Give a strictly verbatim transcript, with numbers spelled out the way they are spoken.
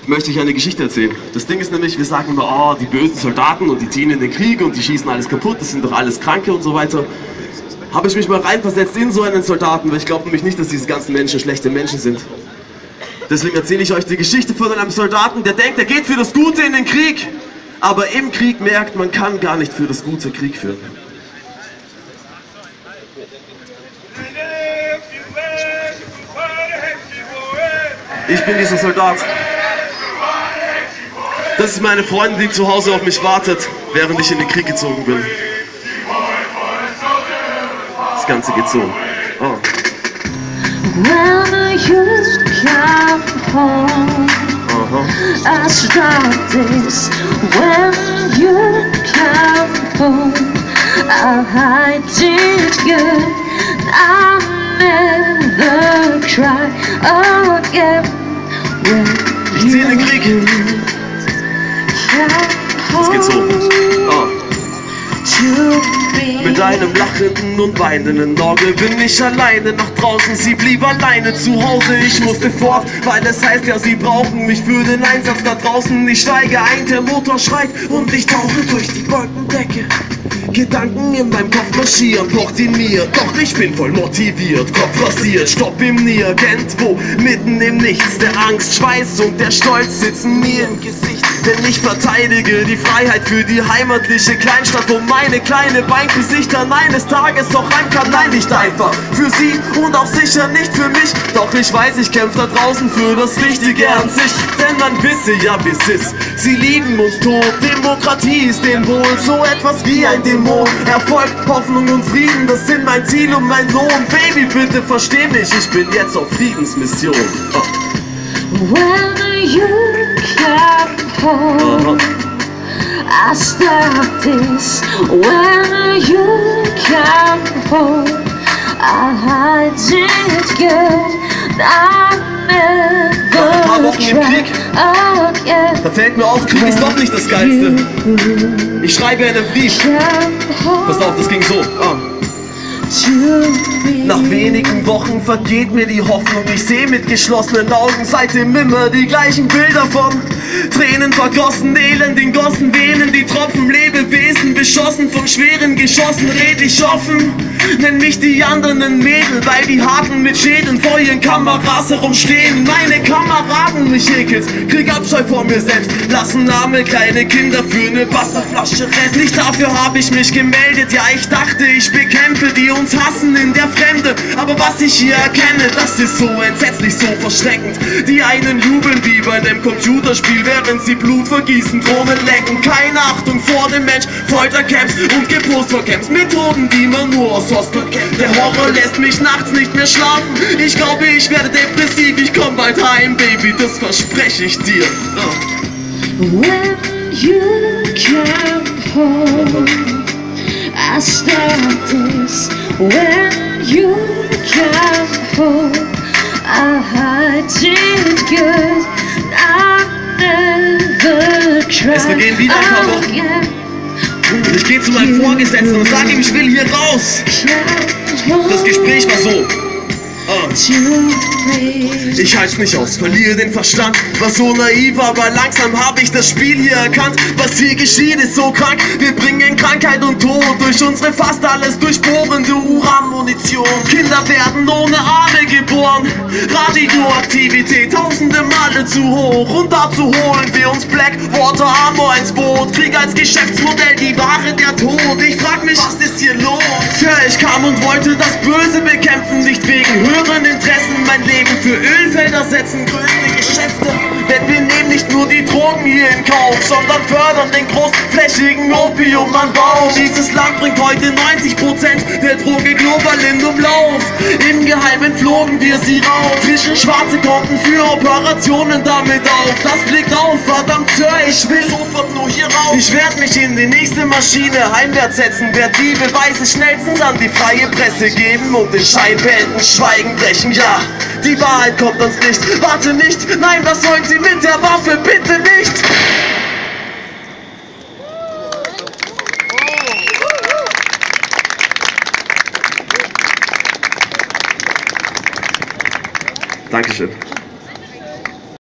möchte ich eine Geschichte erzählen. Das Ding ist nämlich, wir sagen immer, oh, die bösen Soldaten und die ziehen in den Krieg und die schießen alles kaputt, das sind doch alles Kranke und so weiter. Habe ich mich mal reinversetzt in so einen Soldaten, weil ich glaube nämlich nicht, dass diese ganzen Menschen schlechte Menschen sind. Deswegen erzähle ich euch die Geschichte von einem Soldaten, der denkt, er geht für das Gute in den Krieg, aber im Krieg merkt, man kann gar nicht für das Gute Krieg führen. Ich bin dieser Soldat. Das ist meine Freundin, die zu Hause auf mich wartet, während ich in den Krieg gezogen bin. Das Ganze geht so. Oh. When you come home, uh-huh. I start this. When you come home, I hide it good. I never cry again. Ich ziehe in den Krieg. Das geht so. Oh. Mit einem lachenden und weinenden Auge bin ich alleine nach draußen, sie blieb alleine zu Hause. Ich musste fort, weil es heißt ja, sie brauchen mich für den Einsatz da draußen. Ich steige ein, der Motor schreit und ich tauche durch die Wolkendecke. Gedanken in meinem Kopf marschieren, pocht in mir, doch ich bin voll motiviert. Kopf rasiert, Stopp im Nirgendwo, mitten im Nichts. Der Angst, Schweiß und der Stolz sitzen mir im Gesicht. Denn ich verteidige die Freiheit für die heimatliche Kleinstadt, wo meine kleine Beinkes dann eines Tages doch heim kann. Nein, nicht einfach für sie und auch sicher nicht für mich. Doch ich weiß, ich kämpfe da draußen für das Richtige an sich. Denn man wisse ja, wie's ist, sie lieben uns tot. Demokratie ist denen wohl so etwas wie ein Dämon. Erfolg, Hoffnung und Frieden, das sind mein Ziel und mein Lohn. Baby, bitte versteh mich, ich bin jetzt auf Friedensmission. Oh. When you come home, I start this. When you come home, I hide it good. I never try again. Da fällt mir auf, Krieg ist doch nicht das Geilste. Ich schreibe einen Brief. Pass auf, das ging so. Oh. Nach wenigen Wochen vergeht mir die Hoffnung. Ich sehe mit geschlossenen Augen seitdem immer die gleichen Bilder von Tränen vergossen, Elend in Gossen, Venen, die Tropfen, Lebewesen beschossen, von schweren Geschossen red ich offen. Nenn mich die anderen Mädel, weil die Harten mit Schädeln vor ihren Kameras herumstehen. Meine Kameraden, mich ekelt, krieg Abscheu vor mir selbst, lassen arme kleine Kinder für ne Wasserflasche retten. Nicht dafür habe ich mich gemeldet, ja ich dachte, ich bekämpfe die uns hassen in der Fremde. Aber was ich hier erkenne, das ist so entsetzlich, so verschreckend. Die einen jubeln wie bei einem Computerspiel, während sie Blut vergießen, Drohnen lecken. Keine Achtung vor dem Mensch, Foltercamps und Gepost vor Camps. Methoden, die man nur aus Hostel kennt. Der Horror lässt mich nachts nicht mehr schlafen. Ich glaube, ich werde depressiv, ich komm bald heim, Baby, das verspreche ich dir. Oh. When you come home, I start this. When you come home, I hide it good. I never try. Es vergehen wieder ein paar Wochen. Und ich gehe zu meinem Vorgesetzten und sage ihm, ich will hier raus. Das Gespräch war so. Oh. Ich halt's nicht aus, verliere den Verstand. War so naiv, aber langsam habe ich das Spiel hier erkannt. Was hier geschieht, ist so krank. Wir bringen Krankheit und Tod durch unsere fast alles durchbohrende Uranmunition. Kinder werden ohne Arme geboren. Radioaktivität tausende Male zu hoch. Und dazu holen wir uns Blackwater Armor ins Boot. Krieg als Geschäftsmodell die Ware der Tod. Ich frag mich, was ist hier los? Tja, ich kam und wollte das Böse bekämpfen, nicht wegen höheren Interessen mein Leben für Ölfelder setzen, größte Geschäfte. Denn wir nehmen nicht nur die Drogen hier in Kauf, sondern fördern den großflächigen Opiumanbau. Dieses Land bringt heute neunzig Prozent der Droge global in Umlauf. Im Geheimen flogen wir sie raus, zwischen schwarze Konten für Operationen damit auf. Das blickt auf, verdammt Sir, ich will sofort nur hier raus. Ich werd mich in die nächste Maschine heimwärts setzen, werd die Beweise schnellstens an die freie Presse geben und den scheinbenden Schweigen brechen. Ja, die Wahrheit kommt ans Licht. Warte nicht, nein, was sollen Sie mit der Waffe? Bitte nicht! Dankeschön.